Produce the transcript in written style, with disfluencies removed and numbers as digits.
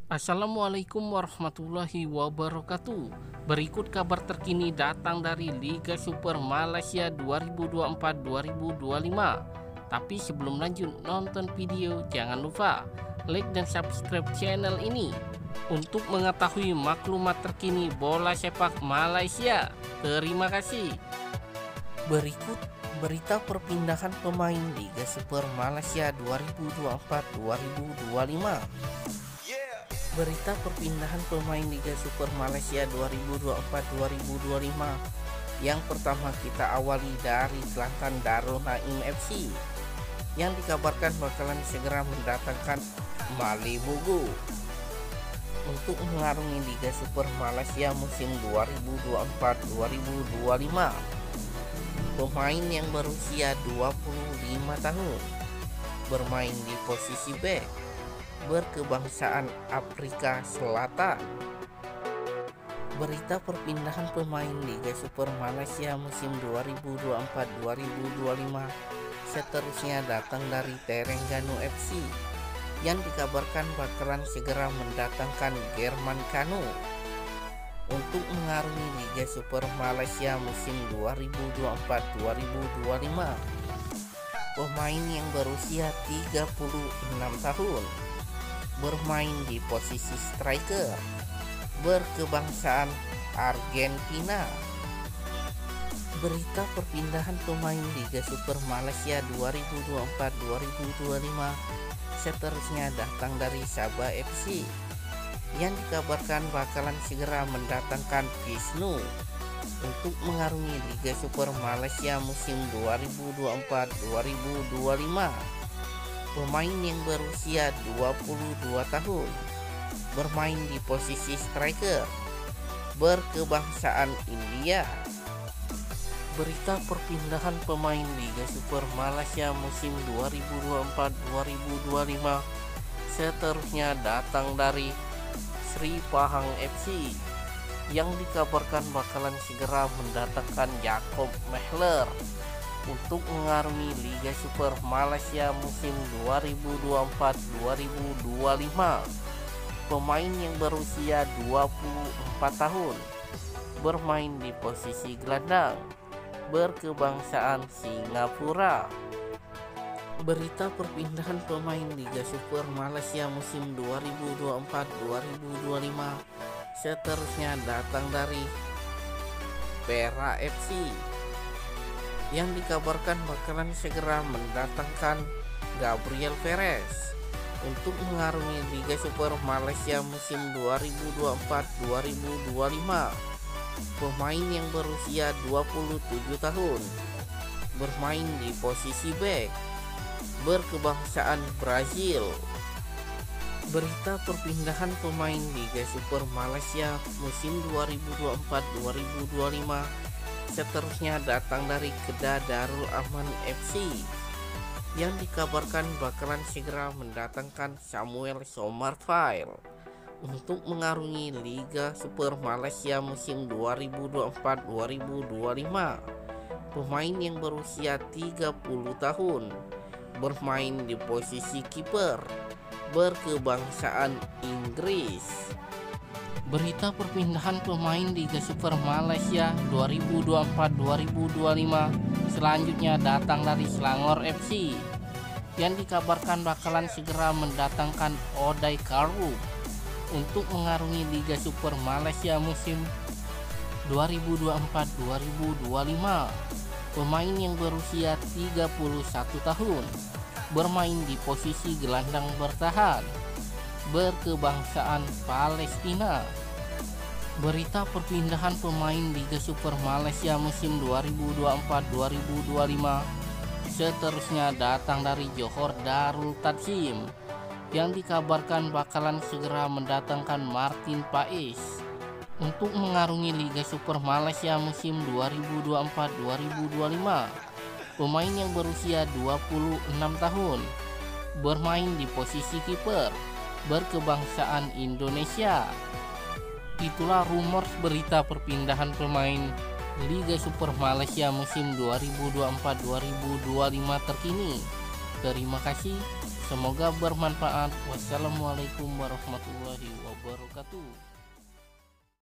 Assalamualaikum warahmatullahi wabarakatuh. Berikut kabar terkini datang dari Liga Super Malaysia 2024-2025. Tapi sebelum lanjut nonton video, jangan lupa like dan subscribe channel ini untuk mengetahui maklumat terkini bola sepak Malaysia. Terima kasih. Berikut berita perpindahan pemain Liga Super Malaysia 2024-2025. Berita perpindahan pemain Liga Super Malaysia 2024-2025. Yang pertama kita awali dari Kelantan Darul Naim FC yang dikabarkan bakalan segera mendatangkan Mali Bogo untuk mengarungi Liga Super Malaysia musim 2024-2025. Pemain yang berusia 25 tahun, bermain di posisi back, berkebangsaan Afrika Selatan. Berita perpindahan pemain Liga Super Malaysia musim 2024-2025 seterusnya datang dari Terengganu FC yang dikabarkan bakalan segera mendatangkan German Kanu untuk mengarungi Liga Super Malaysia musim 2024-2025. Pemain yang berusia 36 tahun, bermain di posisi striker, berkebangsaan Argentina. Berita perpindahan pemain Liga Super Malaysia 2024-2025 seterusnya datang dari Sabah FC yang dikabarkan bakalan segera mendatangkan Wisnu untuk mengarungi Liga Super Malaysia musim 2024-2025. Pemain yang berusia 22 tahun, bermain di posisi striker, berkebangsaan India. Berita perpindahan pemain Liga Super Malaysia musim 2024-2025 seterusnya datang dari Sri Pahang FC yang dikabarkan bakalan segera mendatangkan Jacob Mehler untuk mengarungi Liga Super Malaysia musim 2024-2025. Pemain yang berusia 24 tahun, bermain di posisi gelandang, berkebangsaan Singapura. Berita perpindahan pemain Liga Super Malaysia musim 2024-2025 seterusnya datang dari Perak FC yang dikabarkan bakalan segera mendatangkan Gabriel Perez untuk mengarungi Liga Super Malaysia musim 2024-2025. Pemain yang berusia 27 tahun, bermain di posisi back, berkebangsaan Brazil. Berita perpindahan pemain Liga Super Malaysia musim 2024-2025 seterusnya datang dari Kedah Darul Aman FC yang dikabarkan bakalan segera mendatangkan Samuel Somerville untuk mengarungi Liga Super Malaysia musim 2024-2025. Pemain yang berusia 30 tahun, bermain di posisi kiper, berkebangsaan Inggris. Berita perpindahan pemain Liga Super Malaysia 2024-2025 selanjutnya datang dari Selangor FC yang dikabarkan bakalan segera mendatangkan Odai Karu untuk mengarungi Liga Super Malaysia musim 2024-2025. Pemain yang berusia 31 tahun, bermain di posisi gelandang bertahan, berkebangsaan Palestina. Berita perpindahan pemain Liga Super Malaysia musim 2024-2025 seterusnya datang dari Johor Darul Takzim yang dikabarkan bakalan segera mendatangkan Martin Pais untuk mengarungi Liga Super Malaysia musim 2024-2025. Pemain yang berusia 26 tahun, bermain di posisi kiper, berkebangsaan Indonesia. Itulah rumor berita perpindahan pemain Liga Super Malaysia musim 2024-2025 terkini. Terima kasih. Semoga bermanfaat. Wassalamualaikum warahmatullahi wabarakatuh.